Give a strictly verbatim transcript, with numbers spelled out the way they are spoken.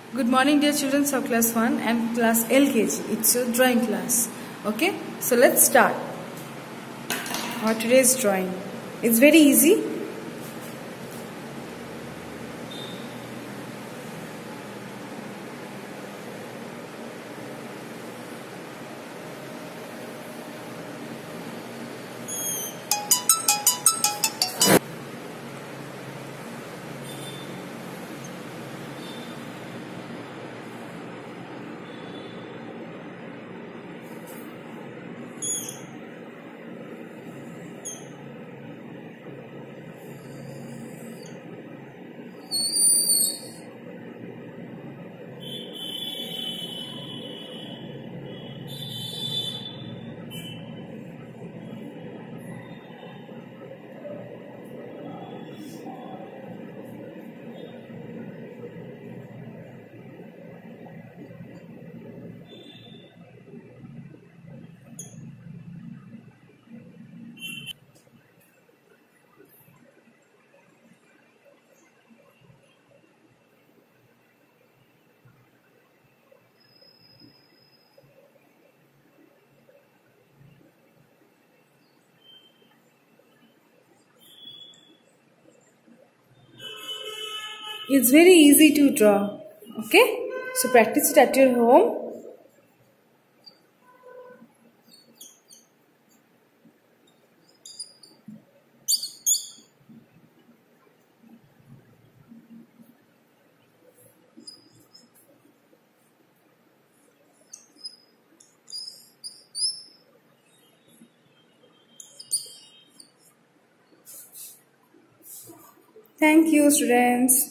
Good morning, dear children of class one and class L K G. It's your drawing class. Okay, so let's start our today's drawing. It's very easy. It's very easy to draw. Okay, so practice it at your home. Thank you, students.